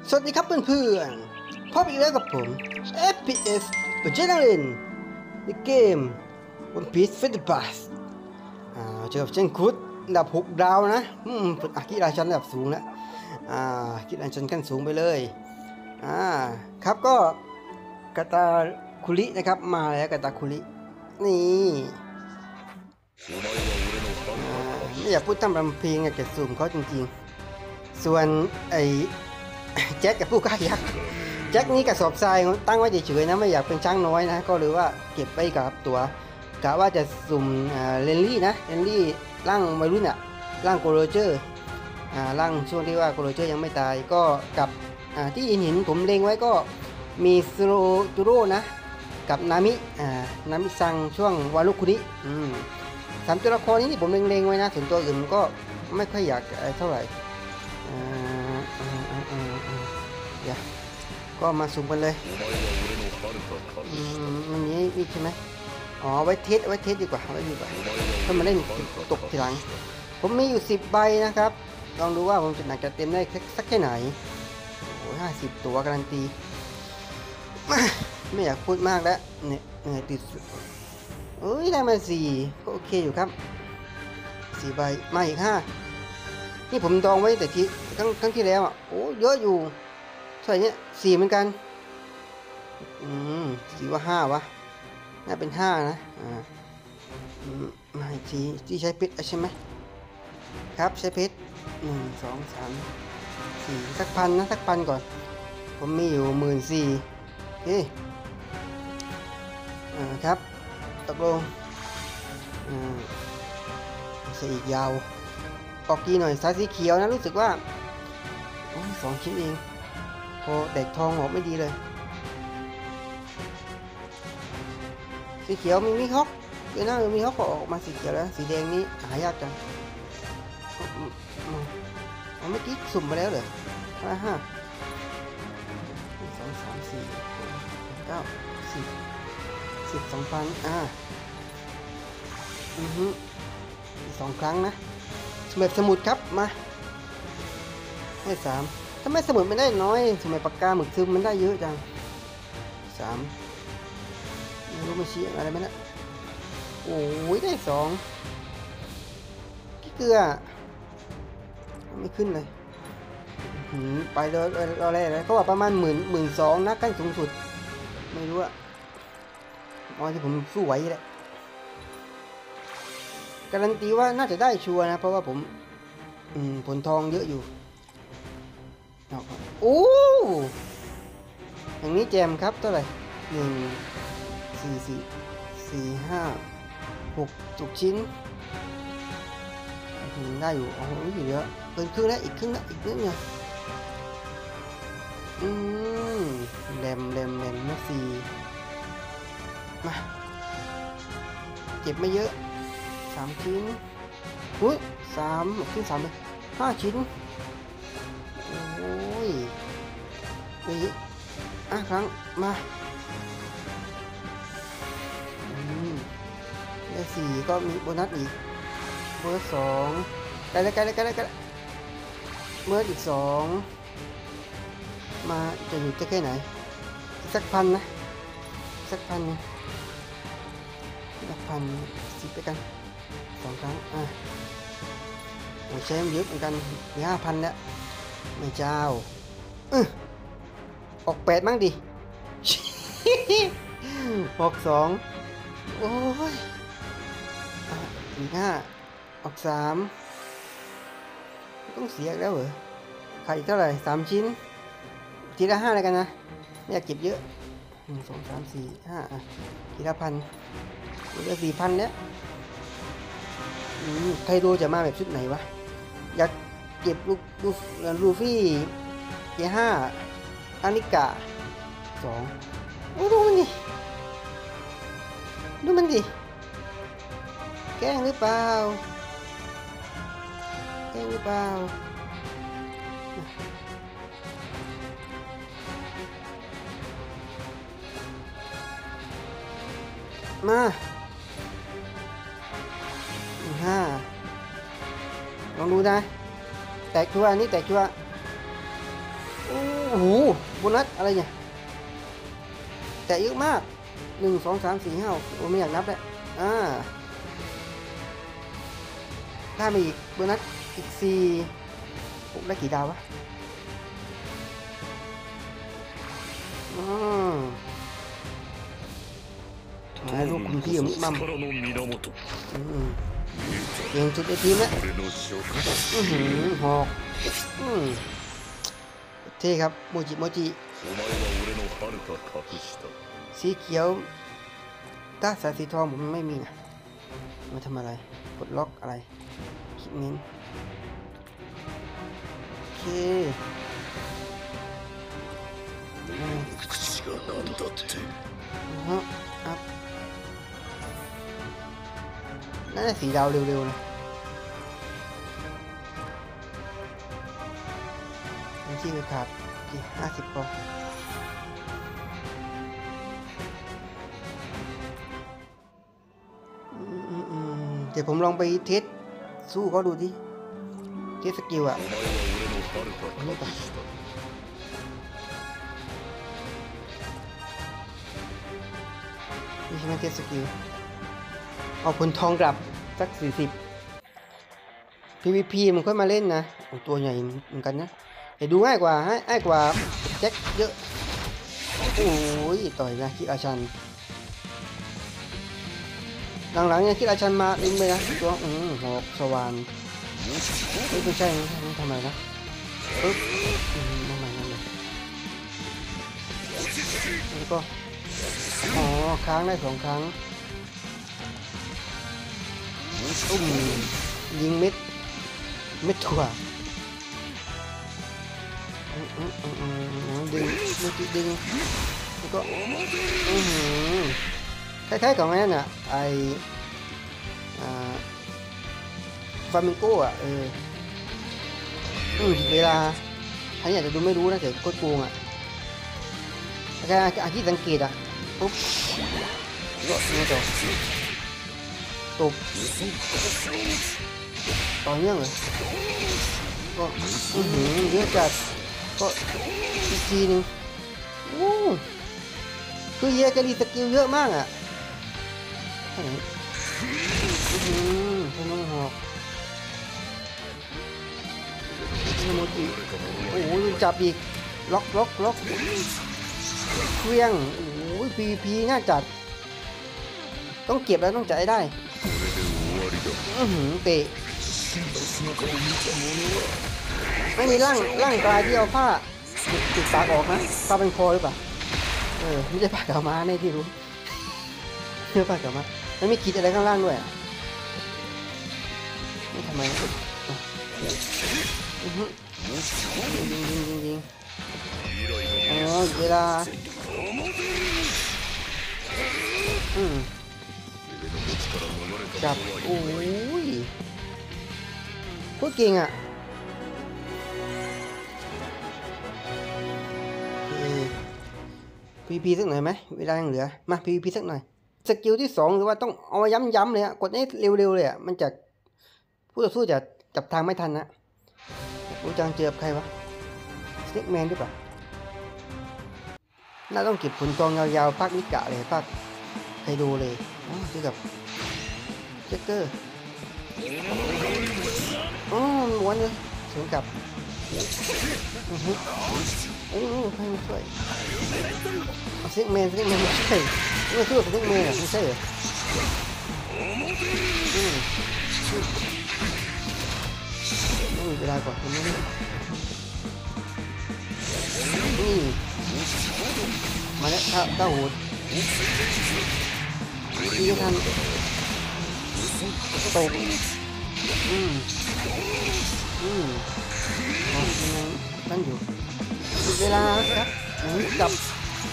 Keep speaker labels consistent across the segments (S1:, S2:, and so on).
S1: สวัสดีครับเพื่อนๆพบอีกแล้วกับผม FPS ตัวเจนังเล่นในเกม One Piece Fate Pass เจอกับเช่นคุดระดับ6 ดาวนะฝึกอากิราชันระดับสูงแล้วกิราชันขั้นสูงไปเลยครับก็กาตาคุรินะครับมาแล้วกาตาคุรินี่ไม่อยากพูดทำรำเพลงอยากจะซูมเขาจริงๆส่วนไอ้แจ็คกับผู้กล้ายักษ์แจ็คนี้กระสอบทรายตั้งไว้เฉยๆนะไม่อยากเป็นช้างน้อยนะก็เลยว่าเก็บไว้กับตัวกะว่าจะสุ่มเรนลี่นะเรนลี่ร่างวัยรุ่นร่างโกโรเจอร์ร่างช่วงที่ว่าโกโรเจอร์ยังไม่ตายก็กับที่เห็นผมเล็งไว้ก็มีซูโรจูโร่นะกับนามิซังช่วงวารุคุริ3 ตัวละครนี้ผมเล็งไว้นะส่วนตัวอื่นก็ไม่ค่อยอยากเท่าไหร่ก็มาสุ่มกันเลยมันนี้ใช่ไหมอ๋อไว้เทสดีกว่าถ้ามันเล่นตกทีหลังผมมีอยู่10 ใบนะครับลองดูว่าผมจะหนักจะเต็มได้สักแค่ไหนโอ้50 ตัวการันตีไม่อยากพูดมากแล้วเนี่ยเหนื่อยติดได้มา4ก็โอเคอยู่ครับ4 ใบมาอีก5นี่ผมดองไว้แต่ที่ครั้งที่แล้วโอ้เยอะอยู่ใช่เนี่ย4เหมือนกัน4 ว่า5วะน่าเป็น5นะมาอีกทีที่ใช้เพชรใช่ไหมครับใช้เพชร1 2 3 4สักพันนะสักพันก่อนผมมีอยู่14,000โอเคครับตกลงใส่อีกยาวออกกีหน่อยสายสีเขียวนะรู้สึกว่า2 ชิ้นเองพอแตกทองออกไม่ดีเลยสีเขียวมีฮอกเดี๋ยวนะมีฮอกออกมาสีเขียวแล้วสีแดงนี้หายากจังเมื่อกี้สุ่มมาแล้วเหรอ5 2 3 4 9 10 2,0002 ครั้งนะสมุดครับมาให้3ถ้าไม่สมุดไม่ได้น้อยสมัยปากกาหมึกซึมมันได้เยอะจัง3ไม่รู้มันชี้อะไรไหมนะโอ้ยได้2ขี้เกลือไม่ขึ้นเลยไปเลยอะไรเขาบอกประมาณ12,000นะขั้นสูงสุดไม่รู้อะที่ผมสู้ไหวแหละการันตีว่าน่าจะได้ชัวร์นะเพราะว่าผมผลทองเยอะอยู่โอ้อย่างนี้แจมครับเท่าไหร่4 5 6ชิ้นได้อยู่อยู่เยอะเกินครึ่งแล้วอีกครึ่งแล้วอีกนิดเดียวแรมนะ4มาเก็บไม่เยอะ3 ชิ้น3 ชิ้น3เลย5 ชิ้นโอ้ยนี่ครั้งมาได้4ก็มีโบนัสอีกโบนัส2ใกล้แล้วเมื่ออีก2มาจะอยู่แค่ไหนสักพันนะสักพัน10ไปกัน2 ครั้งโอ้ใช้เยอะเหมือนกันมี5,000แล้วไม่เจ้าออก8มั้งดิออก2โอ้ยอีก5ออก3ต้องเสียแล้วเหรอขายอีกเท่าไหร่3 ชิ้นทีละ5แล้วกันนะไม่อยากเก็บเยอะ1 2 3 4 5ทีละ1,000เหลือ4,000แล้วใครรู้จะมาแบบชุดไหนวะอยากเก็บลูฟี่J5อานิกะ2ดูมันดิแกล้งหรือเปล่ามาลองดูนะแตกชัวร์อันนี้แตกชัวร์โอ้โหโบนัสอะไรเนี่ยแต่เยอะมาก1 2 3 4 5 6โอ้ไม่อยากนับแล้วได้มาอีกโบนัสอีก4ผมได้กี่ดาววะมาลูกคุณพี่ของมัมเก่งสุดในทีมแล้วหอกเท่ครับโมจิสีเขียวตาสายสีทองผมไม่มีนะมาทำอะไรกดล็อกอะไรคลิกนิ้นโอเคอัพน่าจะสีดาวเร็วๆนะที่คือขาด50 พอเดี๋ยวผมลองไปเทสสู้เขาดูดิเทสสกิลอ่ะนี่ก่อนนี่ใช่ไหมเทสสกิลเอาผลทองกลับสัก40 PVP มันค่อยมาเล่นนะตัวใหญ่เหมือนกันนะแต่ดูง่ายกว่าแจ็คเยอะโอ้ยต่อยนะคิดอาชันหลังๆเนี่ยคิดอาชันมาลิงไปนะตัวหอกสว่านไม่ใช่ทำไมนะปึ๊บทำไมนั่นเลยแล้วก็ค้างได้2 ครั้งยิงเม็ดถั่วดึงแล้วก็คล้ายๆกับนั่นอ่ะไอฟามิงโก้อ่ะเวลาอันนี้อาจจะดูไม่รู้นะแต่โคตรโกงอ่ะแค่ที่สังเกตอ่ะปุ๊บก็นี่ตบต่อเนื่องเลยก็เยอะจัดก็อีกทีนึงคือเยจะรีสกิลเยอะมากอ่ะแค่ไหนใช้น้องหอกโมจิโอ้โหจับอีกล็อกเครื่องโอ้ย PVP น่าจัดต้องเก็บแล้วต้องจ่ายได้เตะไม่มีร่างกายที่เอาผ้าปิดปากออกนะผ้าเป็นคอหรือเปล่าไม่ใช่ผ้าขาวม้าในที่รู้เนื้อผ้าขาวม้าแล้วมีขีดอะไรข้างล่างด้วยนี่ทำไมยิงเวลาจับโอ้ยโคตรเก่งอ่ะPVP สักหน่อยไหมเวลายังเหลือมา PVP สักหน่อยสกิลที่2หรือว่าต้องเอาย้ำๆเลยกดให้เร็วๆเลยมันจะผู้ต่อสู้จะจับทางไม่ทันนะรู้จังเจอใครวะสเน็กแมนหรือเปล่าน่าต้องเก็บผลกองยาวๆภาคนิกะเลยภาคไคโดเลยเจอกับเจ็กเกอร์ม้วนเลยสวนกับใครมาช่วยสเน็กแมนไม่ใช่ไม่ช่วยสเน็กแมนไม่ใช่เหรอเวลาก่อนมาแล้วข้าวหูดีทันตกนั่นอยู่เวลาครับจับ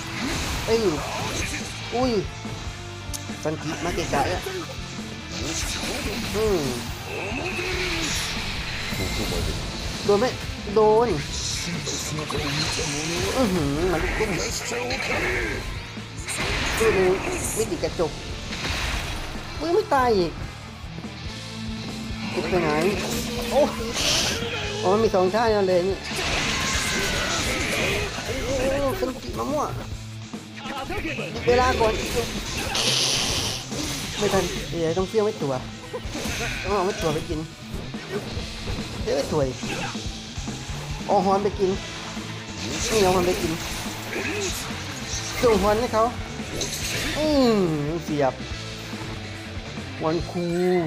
S1: อุ้ยสันติมาเกะกะเนี่ยโดนไหมโดนมันตุ้มดูมิติกระจกไม่ตายอีกติดไปไหนโอ้มันมี2 ท่าเลยนี่เซนจิมะม่วงเวลาก่อนไม่ทันเดี๋ยวต้องเฟี้ยวไม่ตัวต้องเอาไม่ตัวไปกินเดี๋ยวไม่ตัวเอาฮอนไปกินนี่เอาฮอนไปกินส่งฮอนให้เขาเสียบวันคู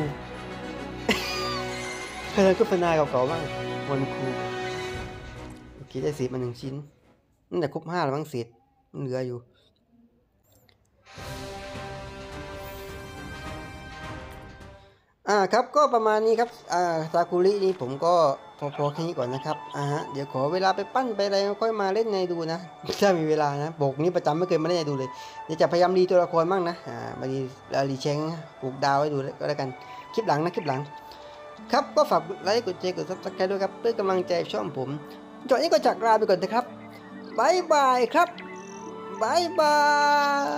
S1: เคยก็เป็นนายเก่าๆบ้างวันคูโอเคได้10 มา 1 ชิ้นนั่นแต่ครบ5แล้วมั้งเศษเหลืออยู่ครับก็ประมาณนี้ครับซากุรินี่ผมก็พอแค่นี้ก่อนนะครับเดี๋ยวขอเวลาไปปั้นไปอะไรค่อยมาเล่นในดูนะถ้ามีเวลานะบกนี้ประจำไม่เคยมาเล่นในดูเลยเดี๋ยวจะพยายามรีตัวละครบ้างนะมารีเชงปลูกดาวให้ดูก็แล้วกันคลิปหลังครับก็ฝากไลค์กดแชร์กดซับสไครต์ด้วยครับเพื่อกำลังใจช่องผมจอดนี้ก็จากลาไปก่อนนะครับบ๊ายบายครับบ๊ายบาย